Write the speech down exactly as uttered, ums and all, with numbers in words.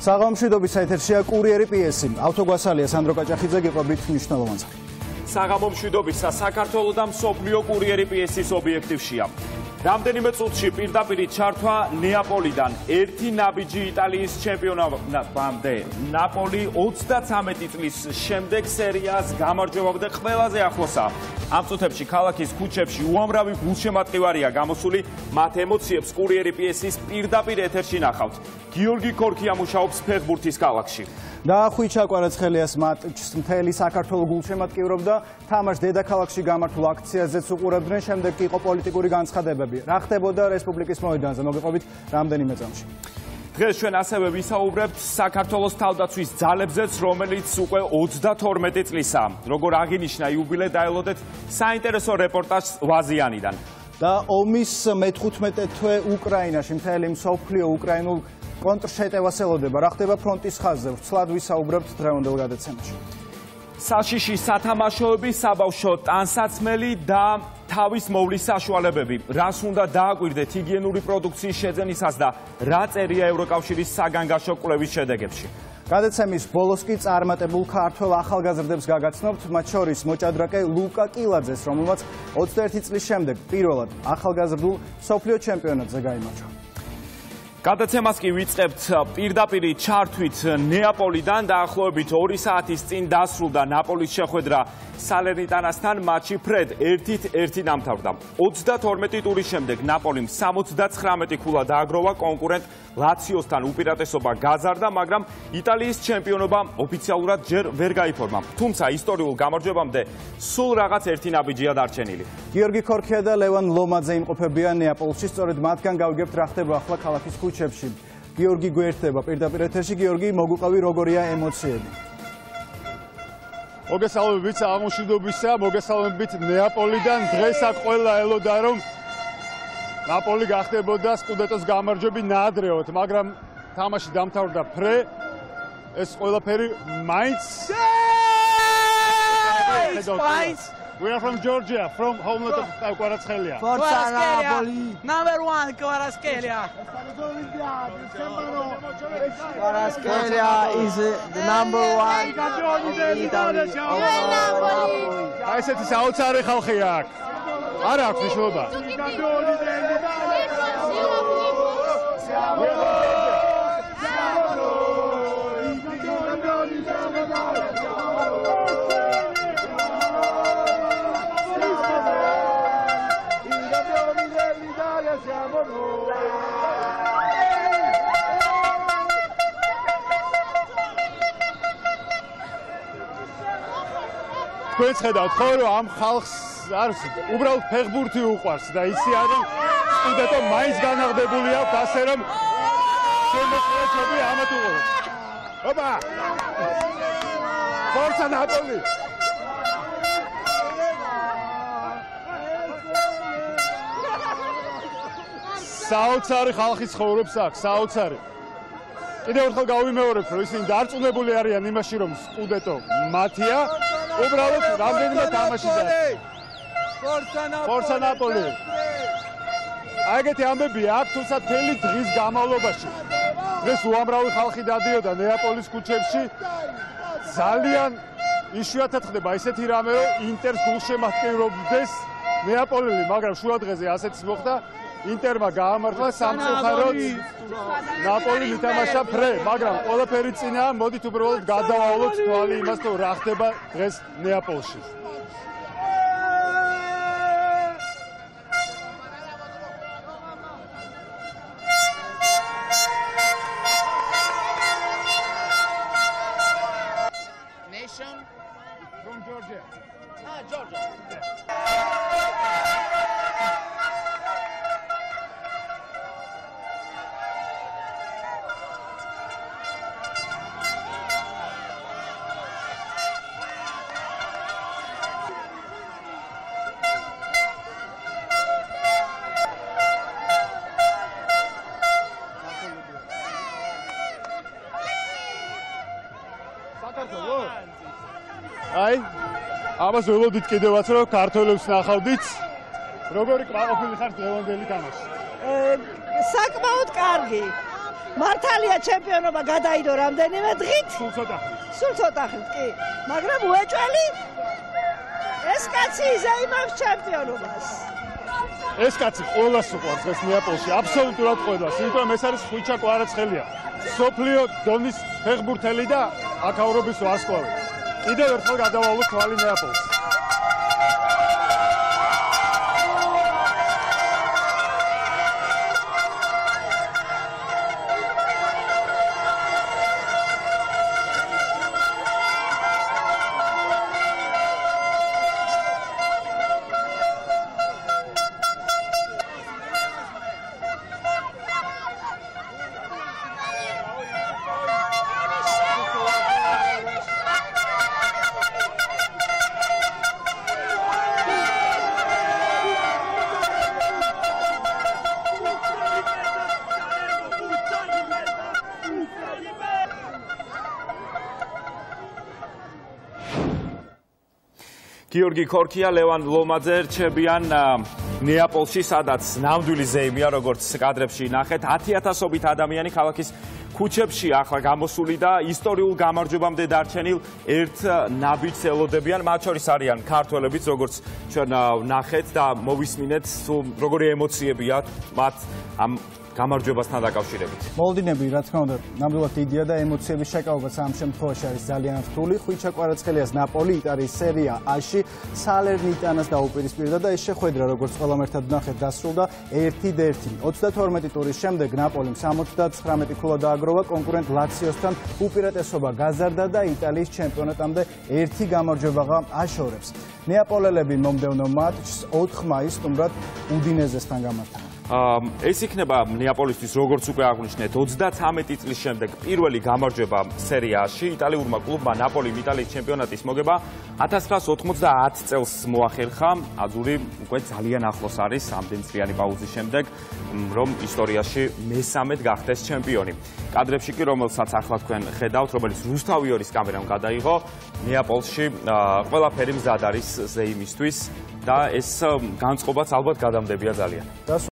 საღამომშვიდობის ეთერშია კურიერი პიესი. ავტოგვასალია სანდრო კაჭახიძე გიყვებით მნიშვნელოვანს. საღამომშვიდობისა საქართველოს და მსოფლიო კურიერი პიესის ობიექტივშია. რამდენიმე წუთში პირდაპირ ჩართვა ნეაპოლიდან ერთი ნაბიჯი იტალიის ჩემპიონატამდე. ნაპოლი ოცდათვრამეტი წლის შემდეგ სერიას გამარჯვებამდე ყველაზე ახლოსაა. ამ წუთებში ქალაქის ქუჩებში უამრავი გულშემატკივარია გამოსული, მათ ემოციებს კურიერი პიესის პირდაპირ ეთერში ნახავთ. გიორგი ქორქია მუშაობს ფეხბურთის ქალაქში. დაახვიჩა კვარაცხელიას მატჩს მთელი საქართველო გულშემატკივრობდა, თამაშ დედაქალაქში გამართულ აქციაზეც უყურებდნენ, შემდეგ კი იყო პოლიტიკური განცხადებები. რა ხდებოდა რესპუბლიკის მოედანზე, მოგიყვებით რამდენიმე წამში. დღეს ჩვენ ასევე ვისაუბრებთ საქართველოს თავდაცვის ძალებზეც, რომელიც უკვე ოცდათორმეტი წლისაა. როგორ აღინიშნა იუბილე, დაელოდეთ საინტერესო რეპორტაჟს ვაზიანიდან. და ომის მეთხუთმეტე თვე უკრაინაში, მთელი მსოფლიო უკრაინულ კონტრშეტევას ელოდება. რა ხდება ფრონტის ხაზზე, ვრცლად ვისაუბრებთ დღევანდელ გადაცემაში. საშიში სათამაშოები, საბავშვო ტანსაცმელი და თავის მოვლის საშუალებები. რას უნდა დააკვირდეთ ჰიგიენური პროდუქციის შეძენისას და რა წერია ევროკავშირის საგანგაშო კვლევის შედეგებში. გადაცემის ბოლოს კი წარმატებულ ქართველ ახალგაზრდებს გაგაცნობთ, მათ შორის მოჭადრაკე ლუკა კილაძეს, რომელმაც ოცდაერთი წლის შემდეგ პირველად ახალგაზრდულ მსოფლიო ჩემპიონატზე გაიმარჯვა. გადაცემას კი ვიწყებთ პირდაპირ ჩართვით ნეაპოლიდან. დაახლოებით ორი საათის წინ დასრულდა ნაპოლის შეხვედრა სალერნიტანასთან, მატჩი ფრედ ერთით ერთი დამთავრდა. ოცდათორმეტი ტურის შემდეგ ნაპოლიმ სამოცდათხრამეტი ქულა დააგროვა, კონკურენტ ლაციოსთან უპირატესობა გაზარდა, მაგრამ იტალიის ჩემპიონობა ოფიციალურად ჯერ ვერ გაიფორმა. თუმცა ისტორიულ გამარჯვებამდე სულ რაღაც ერთი ნაბიჯია დარჩენილი. გიორგი ქორქია და ლევან ლომაძე იმყოფებიან ნეაპოლში, სწორედ მათგან გავიგებთ რა ხდება ახლა ქალაქის ქუჩებში. გიორგი გვერდება პირდაპირ ეთერში. გიორგი, მოგვიყევი, როგორია ემოციები? მოგესალმებით აღმოჩნდობისა, მოგესალმებით ნეაპოლიდან. დღეს აქ ყველა ელოდა, რომ ნაპოლი გახდებოდა სკუდეტოს გამარჯვები ნაადრევად, მაგრამ თამაში დამთავრდა ფრე. ეს ყველაფერი მაინც We are from Georgia, from homeland of Kvaratskhelia. Forza Napoli! Number one, Kvaratskhelia! Kvaratskhelia is the number one of Italy. აი ესეთი საოცარი ხალხია აქ. არ აქვს მნიშვნელობა. თქვენც ხედავთ ხო, რომ ამ ხალხს არის უბრალოდ ფეხბურთი უყვარს და იციან, რომ სტუდენტო მაინც განაღდებული აქვს, ასე რომ შემოწმებული ამათ უყურებს. ოპა! Forza Napoli! საოცარი ხალხი ცხოვრობს აქ, საოცარი. კიდევ ერთხელ გავიმეორებ, რომ ისინი დარწმუნებული არიან იმაში, რომ სკუდეტო მათია. უბრალოდ რამდენიმე თამაში და Forza Napoli! აგეთი ამბები აქ, თუმცა მთელი დღის განმავლობაში დღეს უამრავი ხალხი დადიოდა ნეაპოლის ქუჩებში. ძალიან იშვიათად ხდება ესეთი რამე, რომ ინტერს გულშემატკივრობდეს ნეაპოლელი, მაგრამ შუადღეზე ასეც მოხდა. ინტერმა გაამართლა სამწუხაროდ ნაპოლი მითამაშა ფრე, მაგრამ ყველაფერი წინაა. მოდით უბრალოდ გადავავლოთ თვალი იმას, რომ რა ხდება დღეს ნეაპოლში. Nation From Georgia. Ah, Georgia. აი, ამას ველოდით კიდევაც, რომ ქართველებს ნახავდით. როგორი კმაყოფილი ხართ დღევანდელი თამაში? საკმაოდ კარგი. მართალია ჩემპიონობა გადაიდო რამდენიმე დღით? სულ ცოტა. სულ ცოტა ხნით, კი. მაგრამ უეჭველი ეს კაცი იზეიმავს ჩემპიონობას. ეს კაცი ყველას უყვარს დღეს ნეაპოლში, აბსოლუტურად ყველას. იმიტომ ეს არის ხვიჩა კვარაცხელია. სოფლიო დონის ფეხბურთელი და აქაურობის ვარსკვლავი. კიდევ ერთხელ გადავალოთ თვალი ნეაპოლს. გიორგი ქორქია, ლევან ლომაძე რჩებიან ნეაპოლში, სადაც ნამდვილი ზეიმია, როგორც კადრებში ნახეთ. ათი ათასობით ადამიანი ქალაქის ქუჩებში ახლა გამოსული და ისტორიულ გამარჯვებამდე დარჩენილ ერთ ნაბიჯს ელოდებიან. მათ შორის არიან ქართველებიც, როგორც ჩვენ ნახეთ და მოვისმინეთ, როგორი ემოციებია მათ ამ გამარჯვებასთან დაკავშირებით. მოლოდინები, რა თქმა უნდა, ნამდვილად დიდია და ემოციების შეკავებაც ამ შემთხვევაში არის ძალიან რთული. ხვიჩა კვარაცხელიას ნაპოლი იტალიის სერია A-ში სალერნიტანას დაუპირისპირდა და ეს შეხვედრა, როგორც ყველამ ერთად ნახეთ, დასრულდა ერთი ერთი. ოცდათორმეტი ტურის შემდეგ ნაპოლიმ სამოცდათხრამეტი ქულა დააგროვა კონკურენტ ლაციოსთან, უპირატესობა გაზარდა და იტალიის ჩემპიონატამდე ერთი გამარჯვება აშორებს. ნეაპოლელები მომდევნო მატჩს ოთხ მაისს სტუმრად უდინეზესთან გამართავენ. ეს იქნება ნეაპოლისთვის, როგორც უკვე აღვნიშნეთ, ოცდათამეტი წლის შემდეგ პირველი გამარჯვება სერიაში. იტალიურმა კლუბმა ნაპოლიმ იტალიის ჩემპიონატის მოგება ათას ცხრაასი ოთხმოცდაათ წელს მოახერხა. აძური უკვე ძალიან ახლოს არის ამდენწლიანი პაუზის შემდეგ, რომ ისტორიაში მესამედ გახდეს ჩემპიონი. კადრებში კი, რომელსაც ახლა თქვენ ხედავთ, რომელიც რუსთავიორის კამერამ გადაიღო, ნეაპოლში ყველაფერი მზად არის ზეიმისთვის და ეს განწყობაც ალბათ გადამდებია ძალიან.